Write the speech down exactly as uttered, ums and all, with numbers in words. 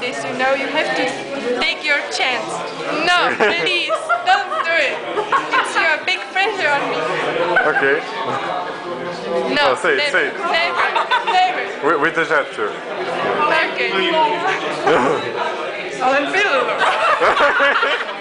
this, you know, you have to take your chance. No, please, don't do it. It's your big pressure on me. Okay. No, Oh, say it, never, say it. never, never. With, with the gesture. Okay. Olen pillu.